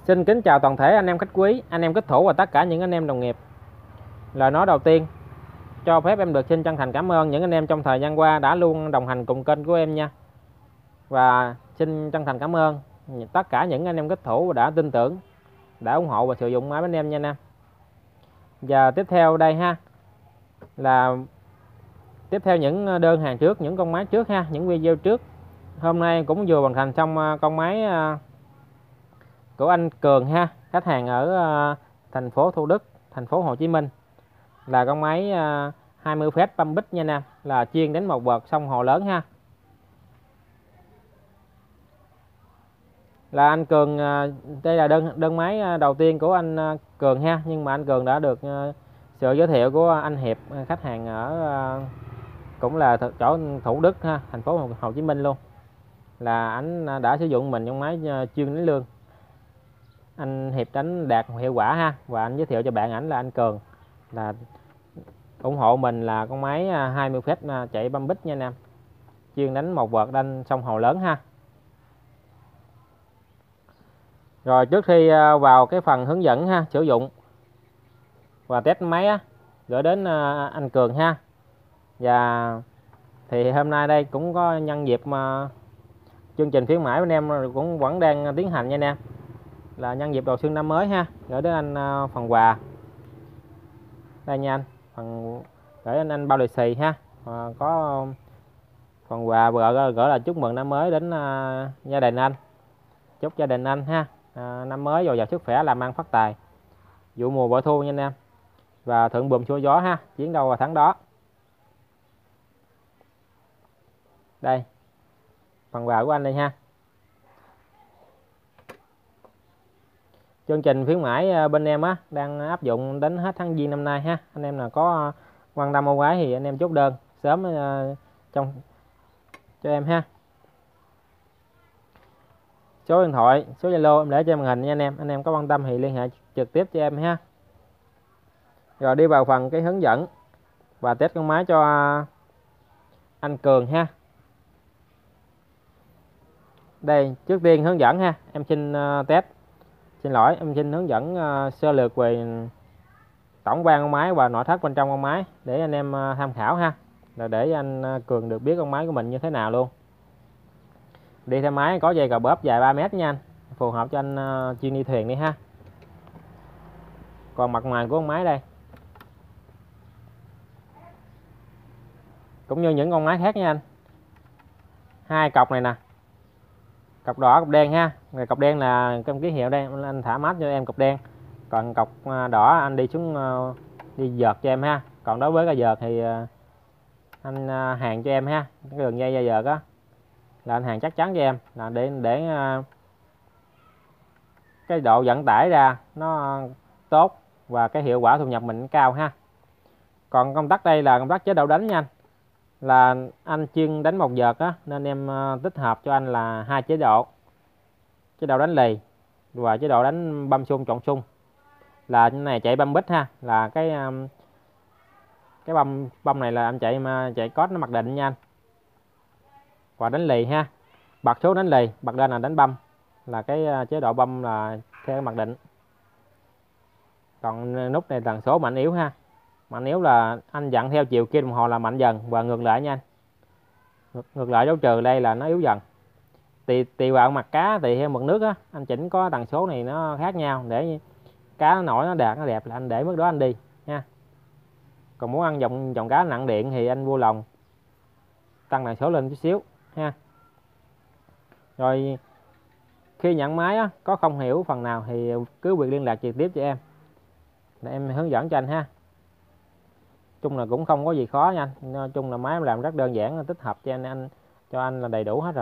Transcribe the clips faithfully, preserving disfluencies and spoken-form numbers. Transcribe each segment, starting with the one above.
Xin kính chào toàn thể anh em khách quý, anh em kích thủ và tất cả những anh em đồng nghiệp. Lời nói đầu tiên, cho phép em được xin chân thành cảm ơn những anh em trong thời gian qua đã luôn đồng hành cùng kênh của em nha. Và xin chân thành cảm ơn tất cả những anh em kích thủ đã tin tưởng, đã ủng hộ và sử dụng máy bên em nha anh em. Và tiếp theo đây ha, là tiếp theo những đơn hàng trước, những con máy trước ha, những video trước. Hôm nay cũng vừa hoàn thành xong con máy của anh Cường ha, khách hàng ở thành phố Thủ Đức, thành phố Hồ Chí Minh, là con máy hai mươi phép pump bích nha nam, là chuyên đánh một vợt sông hồ lớn ha. Là anh Cường, đây là đơn đơn máy đầu tiên của anh Cường ha, nhưng mà anh Cường đã được sự giới thiệu của anh Hiệp, khách hàng ở cũng là chỗ Thủ Đức ha, thành phố Hồ Chí Minh luôn, là anh đã sử dụng mình trong máy chuyên đánh lương. Anh Hiệp đánh đạt hiệu quả ha, và anh giới thiệu cho bạn ảnh là anh Cường, là ủng hộ mình là con máy hai mươi phép chạy băm bích nha anh em, chuyên đánh một vợt đánh sông hồ lớn ha. Rồi trước khi vào cái phần hướng dẫn ha, sử dụng và test máy á, gửi đến anh Cường ha. Và thì hôm nay đây cũng có nhân dịp mà chương trình khuyến mãi bên em cũng vẫn đang tiến hành nha anh em, là nhân dịp đầu xuân năm mới ha, gửi đến anh phần quà đây nha anh, phần gửi anh anh bao lì xì ha, à, có phần quà gửi, gửi là chúc mừng năm mới đến uh, gia đình anh, chúc gia đình anh ha, à, năm mới dồi dào sức khỏe, làm ăn phát tài, vụ mùa bội thu nha anh em, và thuận buồm xuôi gió ha, chiến đâu vào tháng đó. Đây phần quà của anh đây ha. Chương trình khuyến mãi bên em á đang áp dụng đến hết tháng Giêng năm nay ha. Anh em là có quan tâm ưu ái thì anh em chốt đơn sớm uh, trong cho em ha. Số điện thoại, số Zalo em để trên màn hình nha anh em. Anh em có quan tâm thì liên hệ trực tiếp cho em ha. Rồi đi vào phần cái hướng dẫn và test con máy cho anh Cường ha. Đây, trước tiên hướng dẫn ha, em xin uh, test. Xin lỗi, em xin hướng dẫn uh, sơ lược về tổng quan con máy và nội thất bên trong con máy để anh em uh, tham khảo ha, là để anh uh, Cường được biết con máy của mình như thế nào luôn. Đi theo máy có dây cào bóp dài ba mét nha anh, phù hợp cho anh uh, chuyên đi thuyền đi ha. Còn mặt ngoài của con máy đây cũng như những con máy khác nha anh, hai cọc này nè, cọc đỏ cọc đen ha. Rồi cọc đen là trong ký hiệu đây, anh thả mát cho em cọc đen, còn cọc đỏ anh đi xuống đi vợt cho em ha. Còn đối với cái vợt thì anh hàng cho em ha, cái đường dây dây vợt á là anh hàng chắc chắn cho em, là để để cái độ vận tải ra nó tốt và cái hiệu quả thu nhập mình cao ha. Còn công tắc đây là công tắc chế độ đánh nha anh, là anh chuyên đánh một vợt á, nên em tích hợp cho anh là hai chế độ, chế độ đánh lì và chế độ đánh băm xung trộn xung. Là cái này chạy băm bích ha, là cái cái băm băm này là anh chạy mà chạy code nó mặc định nha anh. Và đánh lì ha, bật số đánh lì, bật lên là đánh băm, là cái chế độ băm là theo mặc định. Còn nút này tần số mạnh yếu ha, mạnh yếu là anh dặn theo chiều kim đồng hồ là mạnh dần, và ngược lại nha anh, ngược, ngược lại dấu trừ đây là nó yếu dần. Tùy tùy vào mặt cá, tùy theo mực nước á, anh chỉnh có tần số này nó khác nhau, để cá nó nổi nó đạt nó đẹp là anh để mức đó anh đi nha. Còn muốn ăn dòng dòng cá nặng điện thì anh vui lòng tăng tần số lên chút xíu ha. Rồi khi nhận máy á, có không hiểu phần nào thì cứ việc liên lạc trực tiếp cho em để em hướng dẫn cho anh ha. Chung là cũng không có gì khó nha anh, nói chung là máy em làm rất đơn giản, tích hợp cho anh anh cho anh là đầy đủ hết rồi,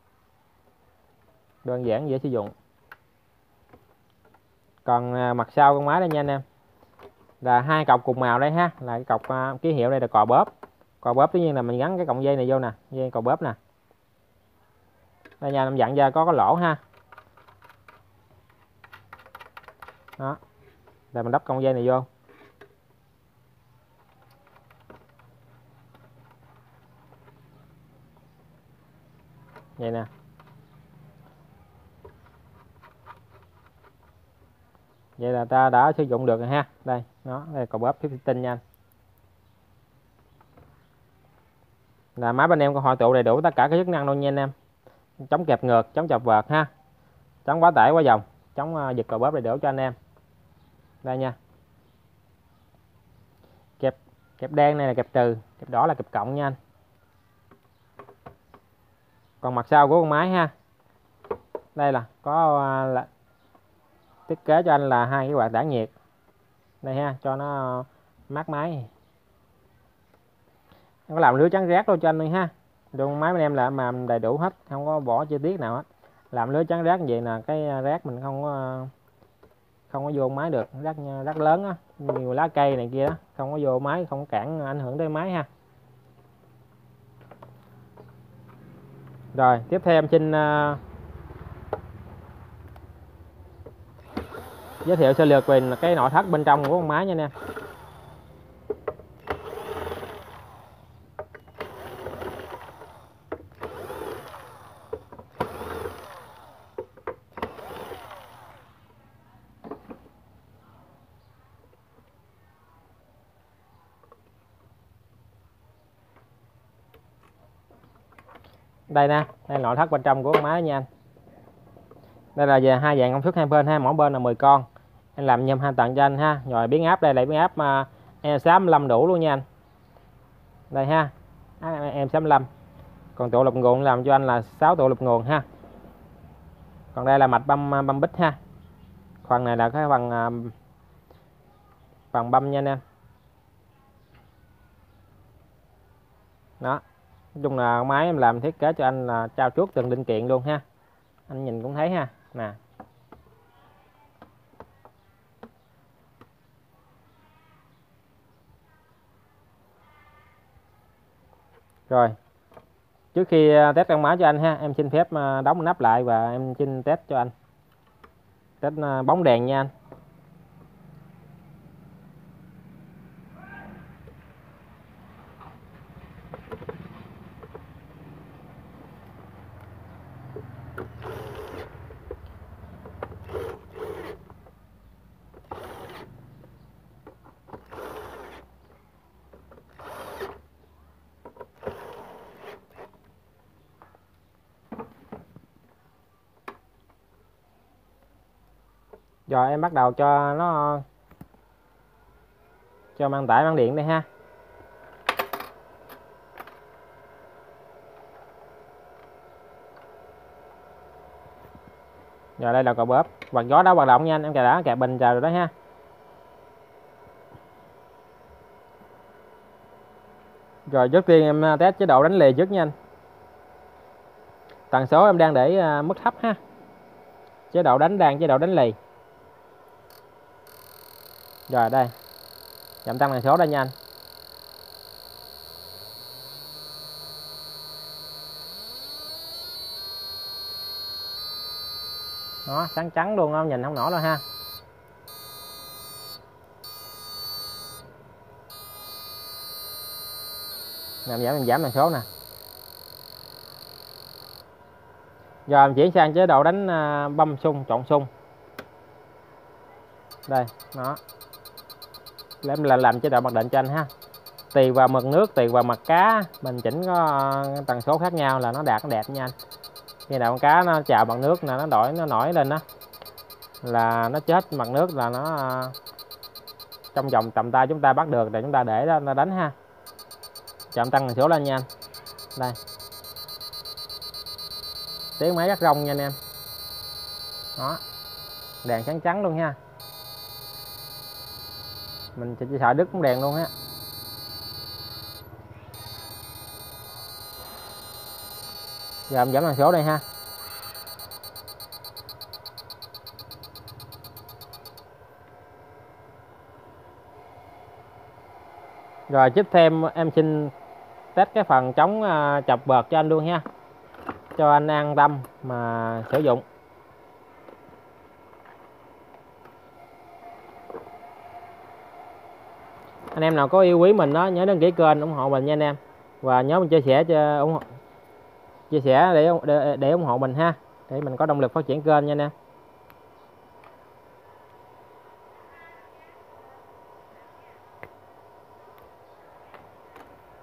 đơn giản dễ sử dụng. Còn mặt sau con máy đây nha anh em, là hai cọc cùng màu đây ha, là cái cọc uh, ký hiệu đây là cò bóp. Cò bóp tất nhiên là mình gắn cái cọng dây này vô nè, dây cò bóp nè. Đây nha, em dặn ra có cái lỗ ha. Đó. Rồi mình đắp cọng dây này vô. Vậy nè. Vậy là ta đã sử dụng được rồi ha. Đây, nó đây cầu bóp phím tinh nha anh. Là máy bên em có hội tụ đầy đủ tất cả các chức năng luôn nha anh em. Chống kẹp ngược, chống chập vợt ha, chống quá tải quá dòng, chống uh, giật cầu bóp đầy đủ cho anh em. Đây nha. Kẹp kẹp đen này là kẹp trừ, kẹp đỏ là kẹp cộng nha anh. Còn mặt sau của con máy ha, đây là có uh, là thiết kế cho anh là hai cái quạt tản nhiệt đây ha, cho nó mát máy. Có làm lưới chắn rác luôn cho anh đi ha. Đường máy bên em là mà đầy đủ hết, không có bỏ chi tiết nào hết. Làm lưới chắn rác vậy là cái rác mình không có không có vô máy được, rác rác lớn á, nhiều lá cây này kia đó, không có vô máy, không có cản ảnh hưởng tới máy ha. Rồi tiếp theo em xin uh, giới thiệu sơ lược về cái nội thất bên trong của con máy nha anh em. Đây nè, đây là nội thất bên trong của con máy nha anh. Đây là về hai dạng công suất hai bên ha, mỗi bên là mười con. Em làm nhôm hai tầng cho anh ha. Rồi biến áp đây là biến áp uh, em sáu lăm đủ luôn nha anh. Đây ha, em sáu lăm. Còn tụ lục nguồn làm cho anh là sáu tụ lục nguồn ha. Còn đây là mạch băm băm bích ha. Phần này là cái phần uh, phần băm nha anh em. Đó. Nói chung là máy em làm thiết kế cho anh là trao chuốt từng linh kiện luôn ha. Anh nhìn cũng thấy ha. Nè. Rồi. Trước khi test con máy cho anh ha, em xin phép đóng nắp lại và em xin test cho anh. Test bóng đèn nha anh. Rồi em bắt đầu cho nó cho mang tải mang điện đây ha. Rồi đây là cò bóp, quạt gió đã hoạt động nha anh, em cài đã kẹp bình chờ rồi đó ha. Rồi trước tiên em test chế độ đánh lì trước nha anh. Tần số em đang để mức thấp ha. Chế độ đánh đang chế độ đánh lì. Rồi đây. Chậm tăng tần số đây nha anh. Đó, sáng trắng luôn không nhìn không nổi đâu ha. Nè, em giảm em giảm tần số nè. Giờ em chuyển sang chế độ đánh băm sung, trộn sung. Đây, nó. Để em là làm chế độ mặc định cho anh ha. Tùy vào mực nước, tùy vào mặt cá, mình chỉnh có tần số khác nhau là nó đạt nó đẹp nha anh. Khi nào con cá nó chào mặt nước là nó đổi nó nổi lên đó là nó chết mặt nước là nó trong vòng tầm tay chúng ta bắt được để chúng ta để đó nó đánh ha. Chậm tăng tần số lên nha anh. Đây. Tiếng máy rất rong nha anh em. Đó. Đèn trắng trắng luôn ha. Mình chỉ sợ đứt bóng đèn luôn á. Giờ em giảm tần số đây ha. Rồi tiếp thêm em xin test cái phần chống chập vợt cho anh luôn ha, cho anh an tâm mà sử dụng. Anh em nào có yêu quý mình đó nhớ đăng ký kênh ủng hộ mình nha anh em, và nhớ mình chia sẻ cho ủng hộ chia sẻ để để, để ủng hộ mình ha, để mình có động lực phát triển kênh nha anh em.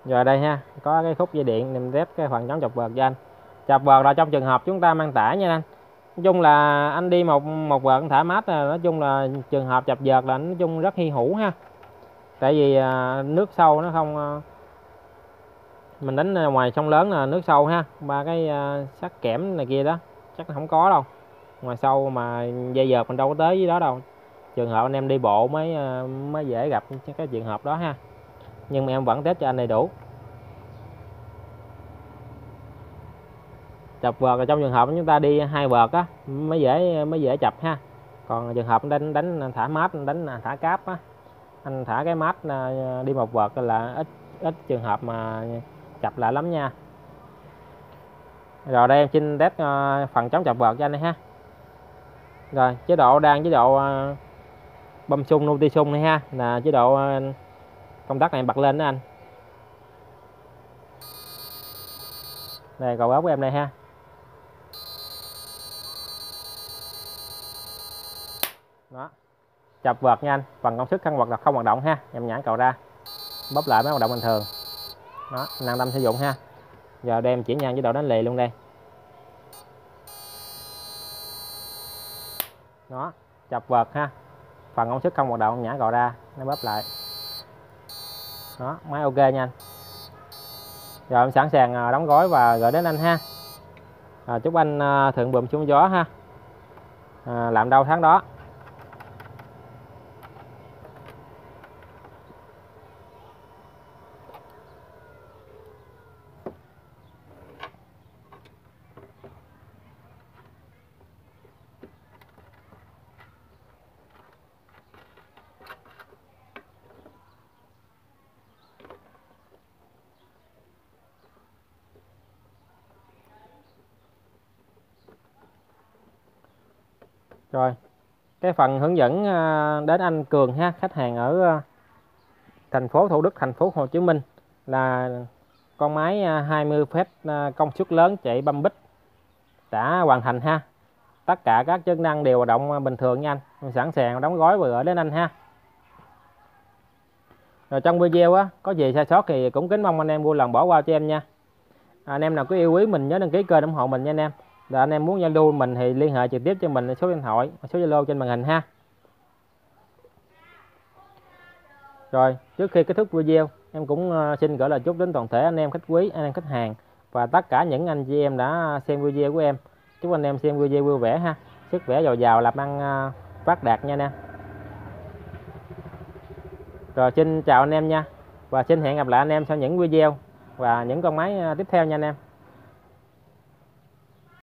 Rồi đây ha, có cái khúc dây điện em test cái phần chống chập vợt cho anh. Chập vợt là trong trường hợp chúng ta mang tải nha anh. Nói chung là anh đi một một vợt thả mát là nói chung là trường hợp chập vợt là nói chung rất hy hữu ha. Tại vì à, nước sâu nó không à, mình đánh ngoài sông lớn là nước sâu ha, ba cái à, sắt kẽm này kia đó chắc không có đâu. Ngoài sâu mà dây vợt mình đâu có tới với đó đâu. Trường hợp anh em đi bộ mới à, mới dễ gặp cái trường hợp đó ha. Nhưng mà em vẫn test cho anh đầy đủ. Chập vợt là trong trường hợp chúng ta đi hai vợt á mới dễ mới dễ chập ha. Còn trường hợp đánh đánh thả mát, đánh thả cáp á, anh thả cái mát đi một vợt là ít ít trường hợp mà chập lại lắm nha. Rồi đây em xin test phần chống chập vợt cho anh đây ha. Rồi chế độ đang chế độ bấm xung nulti xung này ha, là chế độ công tắc này bật lên đó anh. Đây cầu ốc của em đây ha. Đó, chập vợt nha anh, phần công suất không hoạt động không hoạt động ha, em nhảy cầu ra bóp lại mới hoạt động bình thường. Đó, năng tâm sử dụng ha. Giờ đem chuyển ngang chế độ đánh lì luôn đây. Đó, chập vợt ha, phần công suất không hoạt động, nhả cầu ra nó bóp lại. Đó, máy ok nha anh. Rồi em sẵn sàng đóng gói và gửi đến anh ha. À, chúc anh thượng buồm xuống gió ha, à, làm đâu tháng đó. Rồi cái phần hướng dẫn đến anh Cường ha, khách hàng ở thành phố Thủ Đức, thành phố Hồ Chí Minh, là con máy hai mươi phép công suất lớn chạy băm bít đã hoàn thành ha. Tất cả các chức năng đều hoạt động bình thường nha anh. Mình sẵn sàng đóng gói và gửi đến anh ha. Rồi trong video á có gì sai sót thì cũng kính mong anh em vui lòng bỏ qua cho em nha. À, anh em nào có yêu quý mình nhớ đăng ký kênh ủng hộ mình nha anh em. Rồi anh em muốn giao lưu mình thì liên hệ trực tiếp cho mình số điện thoại, số Zalo trên màn hình ha. Rồi trước khi kết thúc video, em cũng xin gửi lời chúc đến toàn thể anh em khách quý, anh em khách hàng và tất cả những anh chị em đã xem video của em. Chúc anh em xem video vui vẻ ha, sức khỏe dồi dào, làm ăn phát đạt nha anh em. Rồi xin chào anh em nha, và xin hẹn gặp lại anh em sau những video và những con máy tiếp theo nha anh em.